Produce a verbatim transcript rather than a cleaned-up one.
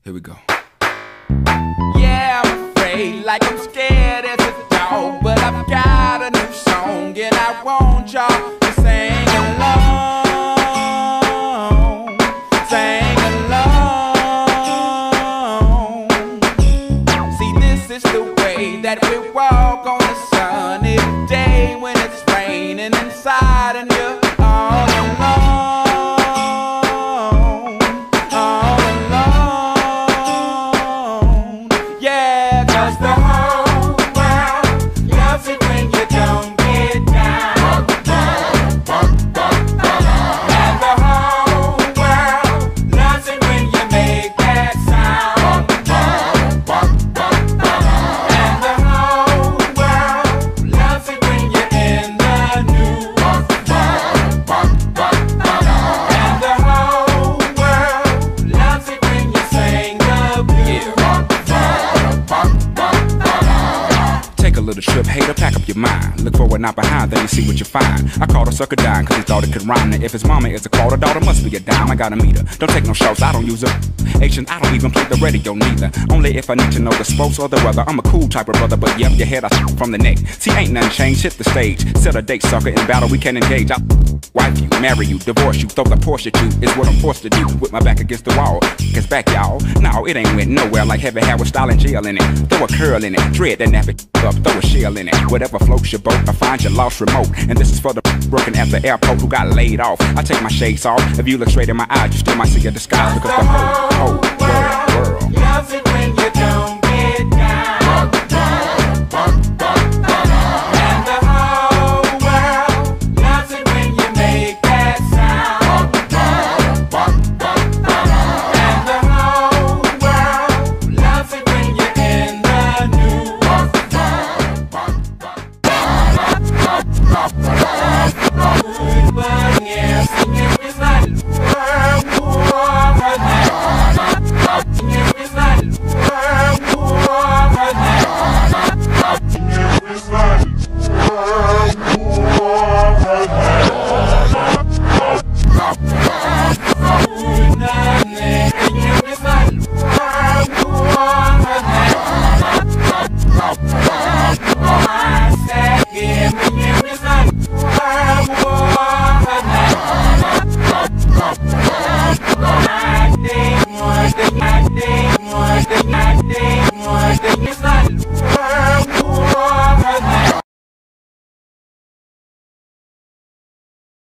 Here we go. Yeah, I'm afraid, like I'm scared as a dog, but I've got a new song and I want y'all to sing along, sing along. See, this is the way that we walk on a sunny day when it's raining inside and you're all alone. Little trip, hater, pack up your mind. Look forward, not behind, then you see what you find. I called a sucker dime, cause he thought it could rhyme. Now if his mama is a quarter, daughter must be a dime. I gotta meet her, don't take no shots, I don't use her. Asians, I don't even play the radio neither. Only if I need to know the sports or the weather. I'm a cool type of brother, but yep, your head I from the neck. See, ain't nothing changed, hit the stage. Set a date, sucker, in battle we can engage. I'll wife you, marry you, divorce you, throw the Porsche at you. Is what I'm forced to do, with my back against the wall. It's back, y'all. No, it ain't went nowhere like heavy hair with style and jail in it. Throw a curl in it, dread that nappy up, throw a shell in it. Whatever floats your boat, I find your lost remote. And this is for the broken at the airport who got laid off. I take my shades off. If you look straight in my eyes, you still might see a disguise. Because the whole, whole world, world.